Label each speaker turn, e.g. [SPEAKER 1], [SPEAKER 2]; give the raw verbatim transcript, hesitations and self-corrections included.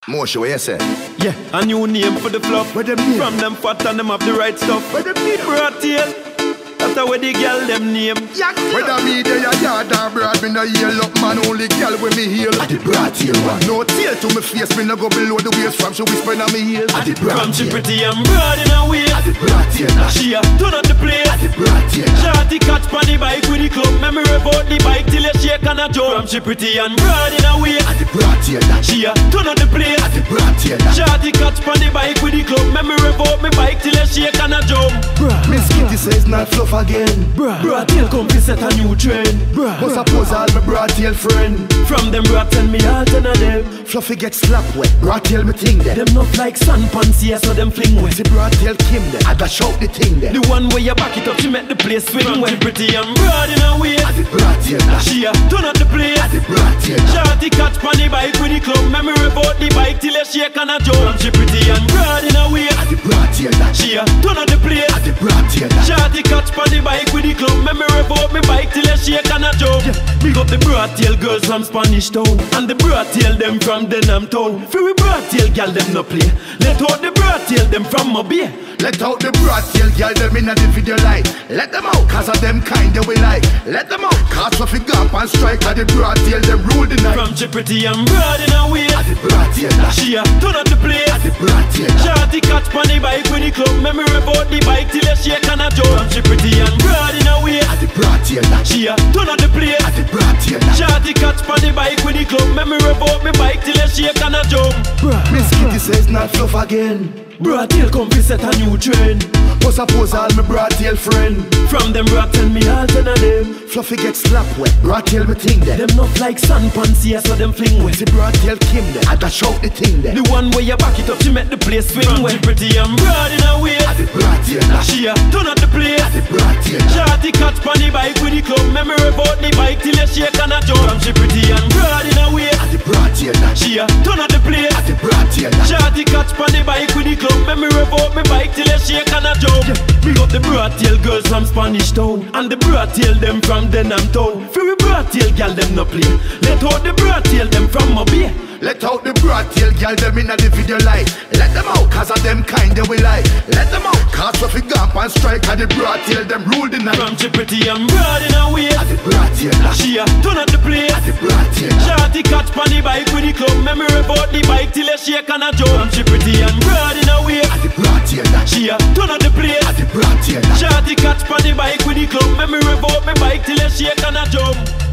[SPEAKER 1] Moshe, what you say?
[SPEAKER 2] Yeah, a new name for the flop.
[SPEAKER 1] What them name?
[SPEAKER 2] From them fat and them have the right stuff.
[SPEAKER 1] What them name?
[SPEAKER 2] Broad tail. That's how the girl them name.
[SPEAKER 1] Whether me they a yard or broad, me no heal up man. Only girl with me heal. I the broad tail one. No tail to me face, me no go below the waist. From she whisper in me ear. I the broad
[SPEAKER 2] From she
[SPEAKER 1] tail.
[SPEAKER 2] pretty and broad in her waist.
[SPEAKER 1] I the broad tail.
[SPEAKER 2] She a turn up the place.
[SPEAKER 1] I the broad tail.
[SPEAKER 2] Shorty catch pon the bike with the club. Memory about the bike till you shake and a jump. From she pretty and broad in her waist.
[SPEAKER 1] I the broad tail.
[SPEAKER 2] She a turn up the place.
[SPEAKER 1] I the broad tail.
[SPEAKER 2] Shorty catch pon the bike with the club. Memory about me bike till you shake and a jump.
[SPEAKER 1] Miss Kitty says not fluff again.
[SPEAKER 2] Broad tail come to set a new trend.
[SPEAKER 1] But suppose all my broad tail friend.
[SPEAKER 2] From them broad tell me all ten of them.
[SPEAKER 1] Fluffy get slap wet. Broad tail me thing there.
[SPEAKER 2] Them not like sun pants here, so them fling wet.
[SPEAKER 1] See broad tail Kim there. I got shout the thing there.
[SPEAKER 2] The one where you back it up, she make the place swing wet. Pretty and broad in her waist.
[SPEAKER 1] I the broad tail.
[SPEAKER 2] She a turn up the place.
[SPEAKER 1] I the broad tail.
[SPEAKER 2] Shorty catch pon the bike with the club. Memory about the bike till you shake and a jump. She pretty and broad in her waist.
[SPEAKER 1] I the broad tail.
[SPEAKER 2] She a turn up the place.
[SPEAKER 1] I the broad tail.
[SPEAKER 2] Shorty catch pon the bike with the club. Memory about me bike till you shake and a jump. Yeah. Big up the broad tail girls from Spanish town. And the broad tail them from Denham town. For we broad tail gal them no play. Let out the broad tail them from Mobile.
[SPEAKER 1] Let out the broad tail girl them in a the video light. Let them out, cause of them kind they we like. Let them out, cause of the gap and strike. Cause the broad tail them rule the night.
[SPEAKER 2] From she pretty and broad in her waist.
[SPEAKER 1] I the broad tail.
[SPEAKER 2] She a turn up the place.
[SPEAKER 1] I the broad tail.
[SPEAKER 2] Shorty catch pon the bike with the club. Memory about the bike till you shake and a jump. From she pretty and broad in her waist.
[SPEAKER 1] I the broad tail.
[SPEAKER 2] She a turn up the place.
[SPEAKER 1] I the broad tail.
[SPEAKER 2] Shorty catch pon the bike with the club. Memory about me bike till you shake and a jump.
[SPEAKER 1] Miss Kitty says not fluff again.
[SPEAKER 2] Broad tail come to set a new trend.
[SPEAKER 1] But suppose all my broad tail friend.
[SPEAKER 2] From them broad tell me all ten of them.
[SPEAKER 1] Fluffy get slap wet. Broad tail me thing there.
[SPEAKER 2] Them not like sun pants here, so them fling wet.
[SPEAKER 1] See broad tail Kim there. I got shout the thing there.
[SPEAKER 2] The one where you back it up, she make the place swing wet. Pretty and broad in her waist.
[SPEAKER 1] I the broad tail.
[SPEAKER 2] She a turn up the place.
[SPEAKER 1] I the broad tail.
[SPEAKER 2] Shorty catch pon the bike with the club. Memory about the bike till you shake and a jump. From she pretty and broad in her waist.
[SPEAKER 1] I the broad tail.
[SPEAKER 2] She a turn up the place.
[SPEAKER 1] I the broad tail.
[SPEAKER 2] Shorty catch pon the bike with the club. Memory about me bike till you shake and a jump. Yeah. Big up the broad tail girls from Spanish town. And the broad tail them from Denham town. For we broad tail gal them no play. Let out the broad tail them from Mobile.
[SPEAKER 1] Let out the broad tail girl them in a the video light. Let them out, cause of them kind they we like. Let them out, cause of the gap and strike. Cause the broad tail them rule the night.
[SPEAKER 2] From she pretty and broad in her waist.
[SPEAKER 1] I the broad tail.
[SPEAKER 2] She a turn up the place.
[SPEAKER 1] I the broad tail.
[SPEAKER 2] Shorty catch pon the bike with the club. Memory about the bike till you shake and a jump. From she pretty and broad in her waist.
[SPEAKER 1] I the broad tail.
[SPEAKER 2] She a turn up the place.
[SPEAKER 1] I the broad tail.
[SPEAKER 2] Shorty catch pon the bike with the club. Memory about me bike till you shake and a jump.